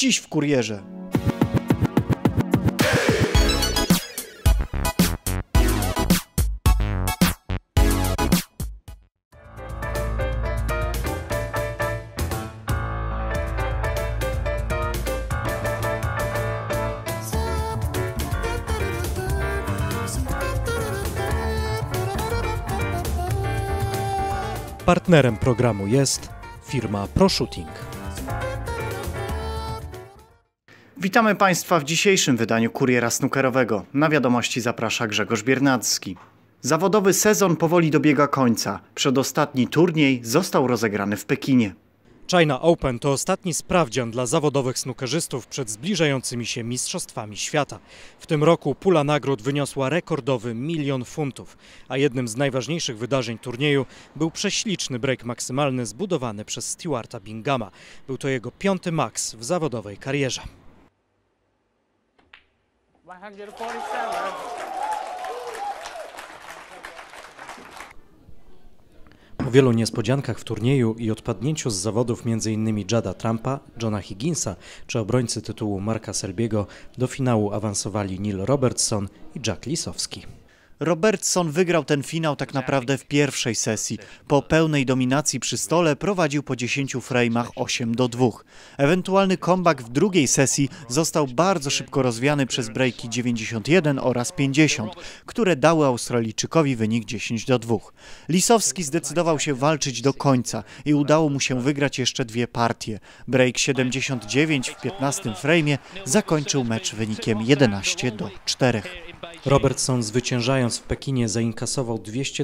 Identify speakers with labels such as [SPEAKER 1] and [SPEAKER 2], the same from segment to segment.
[SPEAKER 1] Dziś w Kurierze. Partnerem programu jest firma ProShooting. Witamy Państwa w dzisiejszym wydaniu Kuriera Snookerowego. Na wiadomości zaprasza Grzegorz Biernacki. Zawodowy sezon powoli dobiega końca. Przedostatni turniej został rozegrany w Pekinie. China Open to ostatni sprawdzian dla zawodowych snookerzystów przed zbliżającymi się Mistrzostwami Świata. W tym roku pula nagród wyniosła rekordowy 1 000 000 funtów, a jednym z najważniejszych wydarzeń turnieju był prześliczny break maksymalny zbudowany przez Stewarta Binghama. Był to jego 5. maks w zawodowej karierze. Po wielu niespodziankach w turnieju i odpadnięciu z zawodów m.in. Jada Trumpa, Johna Higginsa czy obrońcy tytułu Marka Selby'ego do finału awansowali Neil Robertson i Jack Lisowski. Robertson wygrał ten finał tak naprawdę w pierwszej sesji. Po pełnej dominacji przy stole prowadził po 10 frame'ach 8-2. Ewentualny comeback w drugiej sesji został bardzo szybko rozwiany przez breaki 91 oraz 50, które dały Australijczykowi wynik 10-2. Lisowski zdecydował się walczyć do końca i udało mu się wygrać jeszcze 2 partie. Break 79 w 15 frame'ie zakończył mecz wynikiem 11-4. Robertson, zwyciężając w Pekinie, zainkasował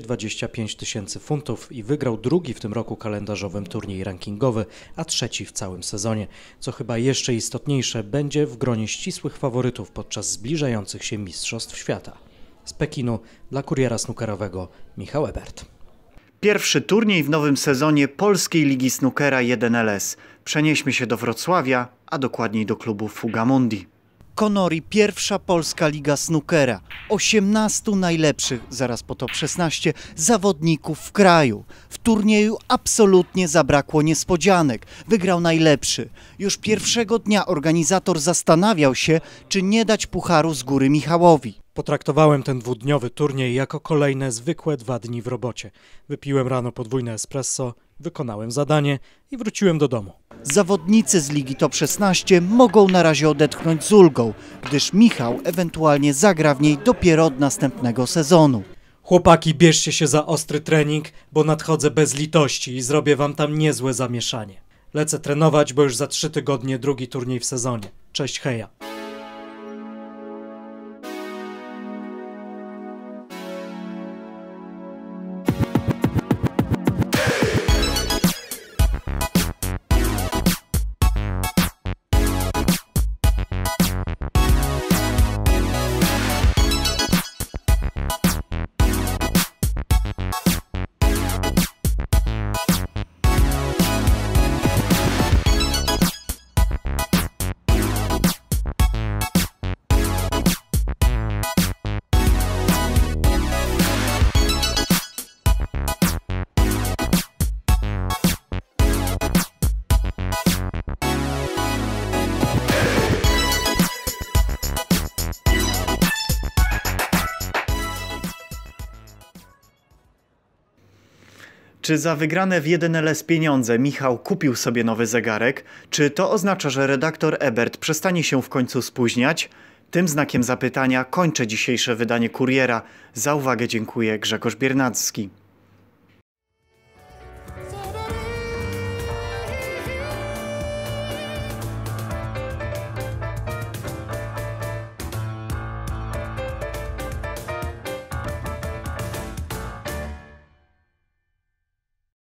[SPEAKER 1] 225 000 funtów i wygrał drugi w tym roku kalendarzowym turniej rankingowy, a trzeci w całym sezonie. Co chyba jeszcze istotniejsze, będzie w gronie ścisłych faworytów podczas zbliżających się Mistrzostw Świata. Z Pekinu dla Kuriera Snookerowego Michał Ebert. Pierwszy turniej w nowym sezonie Polskiej Ligi Snookera 1LS. Przenieśmy się do Wrocławia, a dokładniej do klubu Fugamundi. Conori, pierwsza polska liga snookera. 18 najlepszych, zaraz po top 16, zawodników w kraju. W turnieju absolutnie zabrakło niespodzianek. Wygrał najlepszy. Już pierwszego dnia organizator zastanawiał się, czy nie dać pucharu z góry Michałowi. Potraktowałem ten dwudniowy turniej jako kolejne zwykłe 2 dni w robocie. Wypiłem rano podwójne espresso, wykonałem zadanie i wróciłem do domu. Zawodnicy z Ligi Top 16 mogą na razie odetchnąć z ulgą, gdyż Michał ewentualnie zagra w niej dopiero od następnego sezonu. Chłopaki, bierzcie się za ostry trening, bo nadchodzę bez litości i zrobię wam tam niezłe zamieszanie. Lecę trenować, bo już za 3 tygodnie drugi turniej w sezonie. Cześć, heja. Czy za wygrane w 1LS pieniądze Michał kupił sobie nowy zegarek? Czy to oznacza, że redaktor Ebert przestanie się w końcu spóźniać? Tym znakiem zapytania kończę dzisiejsze wydanie Kuriera. Za uwagę dziękuję, Grzegorz Biernacki.